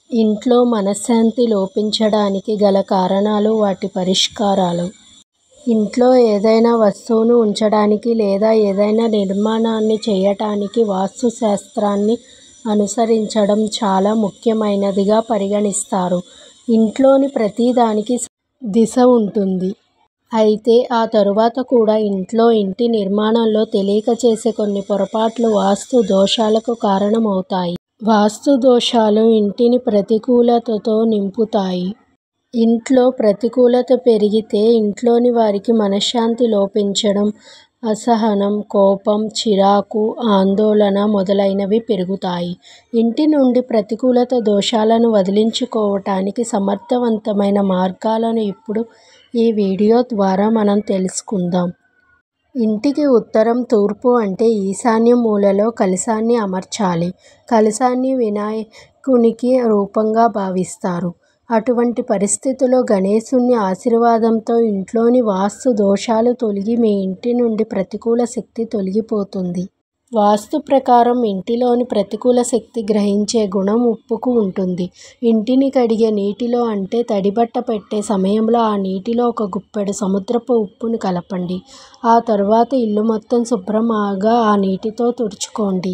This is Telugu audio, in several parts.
ఇంట్లో మనశ్శాంతి లోపించడానికి గల కారణాలు, వాటి పరిష్కారాలు. ఇంట్లో ఏదైనా వస్తువును ఉంచడానికి లేదా ఏదైనా నిర్మాణాన్ని చేయటానికి వాస్తు శాస్త్రాన్ని అనుసరించడం చాలా ముఖ్యమైనదిగా పరిగణిస్తారు. ఇంట్లోని ప్రతిదానికి దిశ ఉంటుంది. అయితే ఆ తరువాత కూడా ఇంటి నిర్మాణంలో తెలియక చేసే కొన్ని పొరపాట్లు వాస్తు దోషాలకు కారణమవుతాయి. వాస్తు దోషాలు ఇంటిని ప్రతికూలతతో నింపుతాయి. ఇంట్లో ప్రతికూలత పెరిగితే ఇంట్లోని వారికి మనశ్శాంతి లోపించడం, అసహనం, కోపం, చిరాకు, ఆందోళన మొదలైనవి పెరుగుతాయి. ఇంటి నుండి ప్రతికూలత దోషాలను వదిలించుకోవటానికి సమర్థవంతమైన మార్గాలను ఇప్పుడు ఈ వీడియో ద్వారా మనం తెలుసుకుందాం. ఇంటికి ఉత్తరం, తూర్పు అంటే ఈశాన్య మూలలో కలశాన్ని అమర్చాలి. కలశాన్ని వినాయకునికి రూపంగా భావిస్తారు. అటువంటి పరిస్థితిలో గణేశుని ఆశీర్వాదంతో ఇంట్లోని వాస్తు దోషాలు తొలగి మీ ఇంటి నుండి ప్రతికూల శక్తి తొలగిపోతుంది. వాస్తు ప్రకారం ఇంటిలోని ప్రతికూల శక్తి గ్రహించే గుణం ఉప్పుకు ఉంటుంది. ఇంటిని కడిగే నీటిలో అంటే తడిబట్ట పెట్టే సమయంలో ఆ నీటిలో ఒక గుప్పెడు సముద్రపు ఉప్పును కలపండి. ఆ తరువాత ఇల్లు మొత్తం శుభ్రంగా ఆ నీటితో తుడుచుకోండి.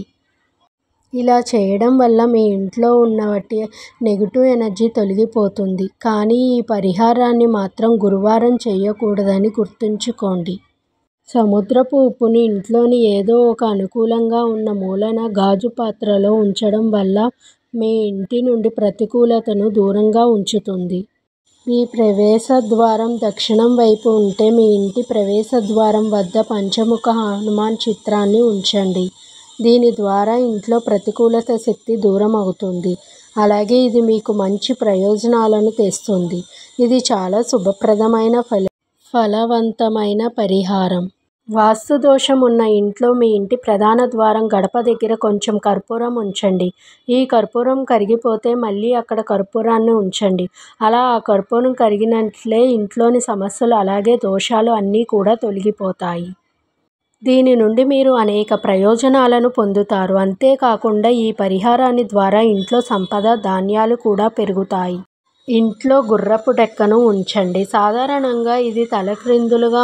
ఇలా చేయడం వల్ల మీ ఇంట్లో ఉన్న నెగిటివ్ ఎనర్జీ తొలగిపోతుంది. కానీ ఈ పరిహారాన్ని మాత్రం గురువారం చేయకూడదని గుర్తుంచుకోండి. సముద్రపు ఉప్పుని ఇంట్లోని ఏదో ఒక అనుకూలంగా ఉన్న మూలన గాజు పాత్రలో ఉంచడం వల్ల మీ ఇంటి నుండి ప్రతికూలతను దూరంగా ఉంచుతుంది. మీ ప్రవేశ ద్వారం దక్షిణం వైపు ఉంటే మీ ఇంటి ప్రవేశ ద్వారం వద్ద పంచముఖ హనుమాన్ చిత్రాన్ని ఉంచండి. దీని ద్వారా ఇంట్లో ప్రతికూలత శక్తి దూరం అవుతుంది. అలాగే ఇది మీకు మంచి ప్రయోజనాలను తెస్తుంది. ఇది చాలా శుభప్రదమైన ఫలవంతమైన పరిహారం. వాస్తు దోషం ఉన్న ఇంట్లో మీ ఇంటి ప్రధాన ద్వారం గడప దగ్గర కొంచెం కర్పూరం ఉంచండి. ఈ కర్పూరం కరిగిపోతే మళ్ళీ అక్కడ కర్పూరాన్ని ఉంచండి. అలా ఆ కర్పూరం కరిగినట్లే ఇంట్లోని సమస్యలు అలాగే దోషాలు అన్నీ కూడా తొలగిపోతాయి. దీని నుండి మీరు అనేక ప్రయోజనాలను పొందుతారు. అంతేకాకుండా ఈ పరిహారాన్ని ద్వారా ఇంట్లో సంపద, ధాన్యాలు కూడా పెరుగుతాయి. ఇంట్లో గుర్రపు డెక్కను ఉంచండి. సాధారణంగా ఇది తలక్రిందులుగా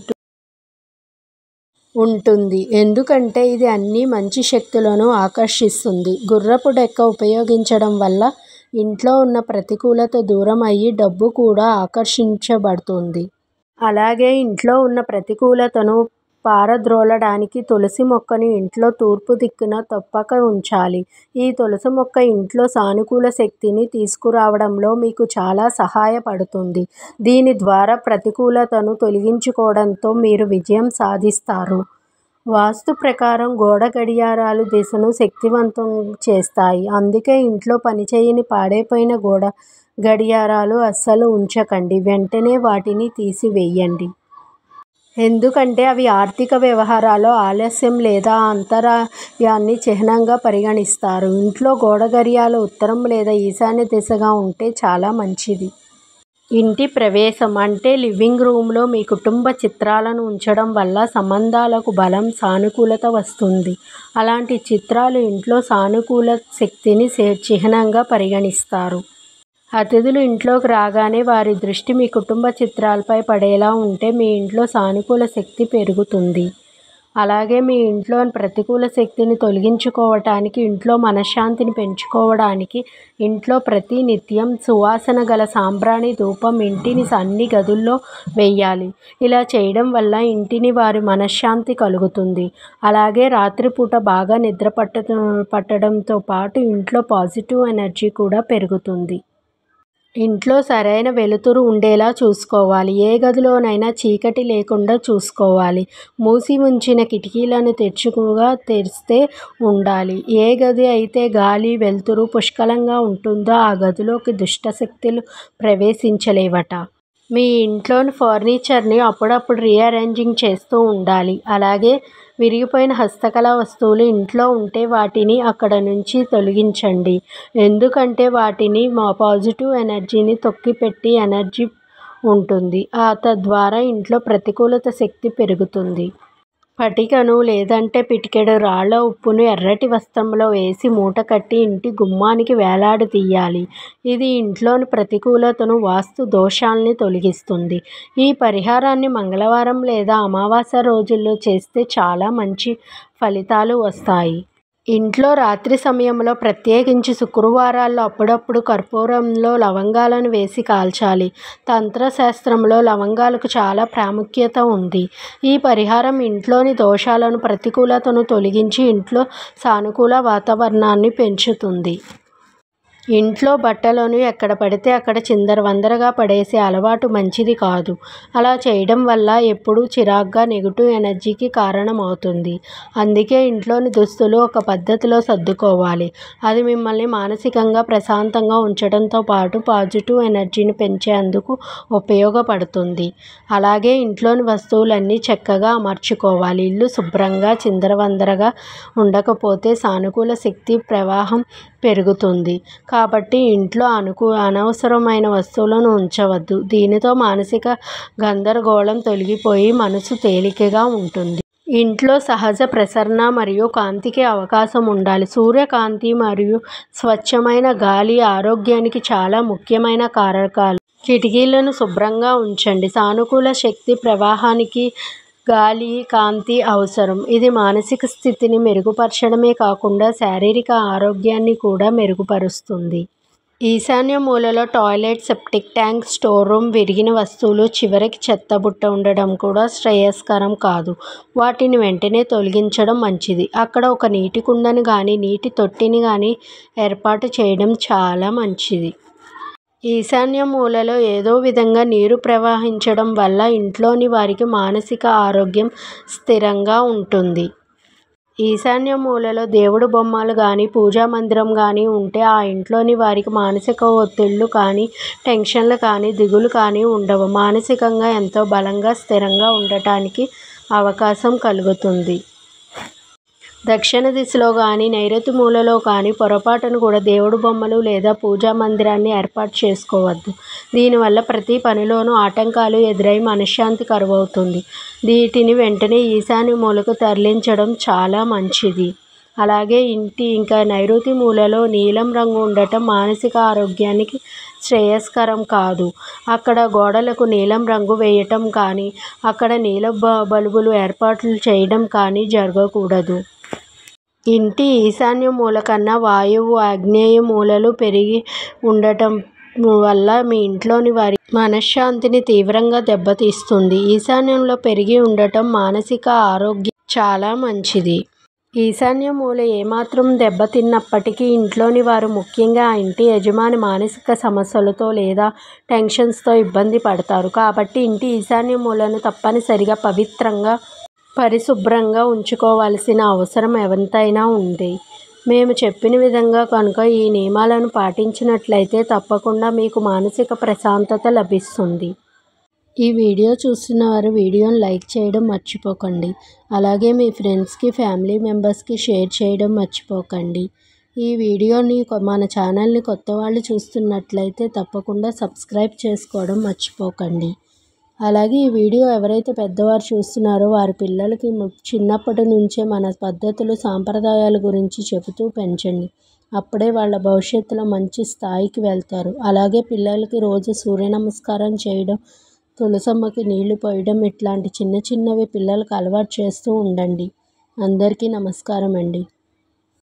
ఉంటుంది. ఎందుకంటే ఇది అన్ని మంచి శక్తులను ఆకర్షిస్తుంది. గుర్రపు డెక్క ఉపయోగించడం వల్ల ఇంట్లో ఉన్న ప్రతికూలత దూరం అయ్యి డబ్బు కూడా ఆకర్షించబడుతుంది. అలాగే ఇంట్లో ఉన్న ప్రతికూలతను పారద్రోలడానికి తులసి మొక్కను ఇంట్లో తూర్పు దిక్కున తప్పక ఉంచాలి. ఈ తులసి మొక్క ఇంట్లో సానుకూల శక్తిని తీసుకురావడంలో మీకు చాలా సహాయపడుతుంది. దీని ద్వారా ప్రతికూలతను తొలగించుకోవడంతో మీరు విజయం సాధిస్తారు. వాస్తు ప్రకారం గోడ గడియారాలు దిశను శక్తివంతం చేస్తాయి. అందుకే ఇంట్లో పనిచేయని పాడైపోయిన గోడ గడియారాలు అస్సలు ఉంచకండి. వెంటనే వాటిని తీసివేయండి. ఎందుకంటే అవి ఆర్థిక వ్యవహారాల్లో ఆలస్యం లేదా అంతరాయాన్ని చిహ్నంగా పరిగణిస్తారు. ఇంట్లో గోడ గడియారాలు ఉత్తరం లేదా ఈశాన్య దిశగా ఉంటే చాలా మంచిది. ఇంటి ప్రవేశం అంటే లివింగ్ రూమ్లో మీ కుటుంబ చిత్రాలను ఉంచడం వల్ల సంబంధాలకు బలం, సానుకూలత వస్తుంది. అలాంటి చిత్రాలు ఇంట్లో సానుకూల శక్తిని చిహ్నంగా పరిగణిస్తారు. అతిథులు ఇంట్లోకి రాగానే వారి దృష్టి మీ కుటుంబ చిత్రాలపై పడేలా ఉంటే మీ ఇంట్లో సానుకూల శక్తి పెరుగుతుంది. అలాగే మీ ఇంట్లోని ప్రతికూల శక్తిని తొలగించుకోవటానికి, ఇంట్లో మనశ్శాంతిని పెంచుకోవడానికి ఇంట్లో ప్రతి నిత్యం సువాసన గల సాంబ్రాణి ధూపం ఇంటిని అన్ని గదుల్లో వేయాలి. ఇలా చేయడం వల్ల ఇంటిని వారి మనశ్శాంతి కలుగుతుంది. అలాగే రాత్రిపూట బాగా నిద్ర పట్టడంతో పాటు ఇంట్లో పాజిటివ్ ఎనర్జీ కూడా పెరుగుతుంది. ఇంట్లో సరైన వెలుతురు ఉండేలా చూసుకోవాలి. ఏ గదిలోనైనా చీకటి లేకుండా చూసుకోవాలి. మూసి ఉంచిన కిటికీలను తెరిస్తే ఉండాలి. ఏ గది అయితే గాలి, వెలుతురు పుష్కలంగా ఉంటుందో ఆ గదిలోకి దుష్టశక్తులు ప్రవేశించలేవట. మీ ఇంట్లోని ఫర్నిచర్ని అప్పుడప్పుడు రీఅరేంజింగ్ చేస్తూ ఉండాలి. అలాగే విరిగిపోయిన హస్తకళా వస్తువులు ఇంట్లో ఉంటే వాటిని అక్కడ నుంచి తొలగించండి. ఎందుకంటే వాటిని పాజిటివ్ ఎనర్జీని తొక్కిపెట్టి ఎనర్జీ ఉంటుంది. తద్వారా ఇంట్లో ప్రతికూలత శక్తి పెరుగుతుంది. పటికను లేదంటే పిటికెడు రాళ్ల ఉప్పును ఎర్రటి వస్త్రంలో వేసి మూట కట్టి ఇంటి గుమ్మానికి వేలాడదీయాలి. ఇది ఇంట్లోని ప్రతికూలతను, వాస్తు దోషాల్ని తొలగిస్తుంది. ఈ పరిహారాన్ని మంగళవారం లేదా అమావాస్య రోజుల్లో చేస్తే చాలా మంచి ఫలితాలు వస్తాయి. ఇంట్లో రాత్రి సమయంలో, ప్రత్యేకించి శుక్రవారాల్లో అప్పుడప్పుడు కర్పూరంలో లవంగాలను వేసి కాల్చాలి. తంత్రశాస్త్రంలో లవంగాలకు చాలా ప్రాముఖ్యత ఉంది. ఈ పరిహారం ఇంట్లోని దోషాలను, ప్రతికూలతను తొలగించి ఇంట్లో సానుకూల వాతావరణాన్ని పెంచుతుంది. ఇంట్లో బట్టలను ఎక్కడ పడితే అక్కడ చిందరవందరగా పడేసే అలవాటు మంచిది కాదు. అలా చేయడం వల్ల ఎప్పుడూ చిరాగ్గా, నెగిటివ్ ఎనర్జీకి కారణమవుతుంది. అందుకే ఇంట్లోని దుస్తులు ఒక పద్ధతిలో సర్దుకోవాలి. అది మిమ్మల్ని మానసికంగా ప్రశాంతంగా ఉంచడంతో పాటు పాజిటివ్ ఎనర్జీని పెంచేందుకు ఉపయోగపడుతుంది. అలాగే ఇంట్లోని వస్తువులన్నీ చక్కగా అమర్చుకోవాలి. ఇల్లు శుభ్రంగా, చిందరవందరగా ఉండకపోతే సానుకూల శక్తి ప్రవాహం పెరుగుతుంది. కాబట్టి ఇంట్లో అనవసరమైన వస్తువులను ఉంచవద్దు. దీనితో మానసిక గందరగోళం తొలగిపోయి మనసు తేలికగా ఉంటుంది. ఇంట్లో సహజ ప్రసరణ మరియు కాంతికి అవకాశం ఉండాలి. సూర్యకాంతి మరియు స్వచ్ఛమైన గాలి ఆరోగ్యానికి చాలా ముఖ్యమైన కారకాలు. కిటికీలను శుభ్రంగా ఉంచండి. సానుకూల శక్తి ప్రవాహానికి గాలి, కాంతి అవసరం. ఇది మానసిక స్థితిని మెరుగుపరచడమే కాకుండా శారీరక ఆరోగ్యాన్ని కూడా మెరుగుపరుస్తుంది. ఈశాన్య మూలలో toilet, septic tank, store room, విరిగిన వస్తువులు, చివరికి చెత్తబుట్ట ఉండడం కూడా శ్రేయస్కరం కాదు. వాటిని వెంటనే తొలగించడం మంచిది. అక్కడ ఒక నీటి కుండను కానీ, నీటి తొట్టిని కానీ ఏర్పాటు చేయడం చాలా మంచిది. ఈశాన్య మూలలో ఏదో విధంగా నీరు ప్రవహించడం వల్ల ఇంట్లోని వారికి మానసిక ఆరోగ్యం స్థిరంగా ఉంటుంది. ఈశాన్య మూలలో దేవుడు బొమ్మలు కానీ, పూజా మందిరం కానీ ఉంటే ఆ ఇంట్లోని వారికి మానసిక ఒత్తిళ్లు కానీ, టెన్షన్లు కానీ, దిగులు కానీ ఉండవు. మానసికంగా ఎంతో బలంగా, స్థిరంగా ఉండటానికి అవకాశం కలుగుతుంది. దక్షిణ దిశలో కానీ, నైరుతి మూలలో కానీ పొరపాటును కూడా దేవుడు బొమ్మలు లేదా పూజా మందిరాన్ని ఏర్పాటు చేసుకోవద్దు. దీనివల్ల ప్రతి పనిలోనూ ఆటంకాలు ఎదురై మనశ్శాంతి కరువవుతుంది. వీటిని వెంటనే ఈశాన్య మూలకు తరలించడం చాలా మంచిది. అలాగే ఇంటి నైరుతి మూలలో నీలం రంగు ఉండటం మానసిక ఆరోగ్యానికి శ్రేయస్కరం కాదు. అక్కడ గోడలకు నీలం రంగు వేయటం కానీ, అక్కడ నీల బల్బులు ఏర్పాట్లు చేయడం కానీ జరగకూడదు. ఇంటి ఈశాన్య మూల కన్నా వాయువు, ఆగ్నేయ మూలలు పెరిగి ఉండటం వల్ల మీ ఇంట్లోని వారి మనశ్శాంతిని తీవ్రంగా దెబ్బతీస్తుంది. ఈశాన్యంలో పెరిగి ఉండటం మానసిక ఆరోగ్యం చాలా మంచిది. ఈశాన్య మూల ఏమాత్రం దెబ్బతిన్నప్పటికీ ఇంట్లోని వారు, ముఖ్యంగా ఆ ఇంటి యజమాని మానసిక సమస్యలతో లేదా టెన్షన్స్తో ఇబ్బంది పడతారు. కాబట్టి ఇంటి ఈశాన్య మూలను తప్పనిసరిగా పవిత్రంగా, పరిశుభ్రంగా ఉంచుకోవాల్సిన అవసరం ఎంతైనా ఉంది. మేము చెప్పిన విధంగా కనుక ఈ నియమాలను పాటించినట్లయితే తప్పకుండా మీకు మానసిక ప్రశాంతత లభిస్తుంది. ఈ వీడియో చూస్తున్న వారు వీడియోని లైక్ చేయడం మర్చిపోకండి. అలాగే మీ ఫ్రెండ్స్కి, ఫ్యామిలీ మెంబర్స్కి షేర్ చేయడం మర్చిపోకండి. ఈ వీడియోని మన ఛానల్ని కొత్త వాళ్ళు చూస్తున్నట్లయితే తప్పకుండా సబ్స్క్రైబ్ చేసుకోవడం మర్చిపోకండి. అలాగే ఈ వీడియో ఎవరైతే పెద్దవారు చూస్తున్నారో వారి పిల్లలకి చిన్నప్పటి నుంచే మన పద్ధతులు, సాంప్రదాయాల గురించి చెబుతూ పెంచండి. అప్పుడే వాళ్ళ భవిష్యత్తులో మంచి స్థాయికి వెళ్తారు. అలాగే పిల్లలకి రోజు సూర్య నమస్కారం చేయడం, తులసమ్మకి నీళ్లు పోయడం ఇట్లాంటి చిన్న చిన్నవి పిల్లలకు అలవాటు చేస్తూ ఉండండి. అందరికీ నమస్కారం అండి.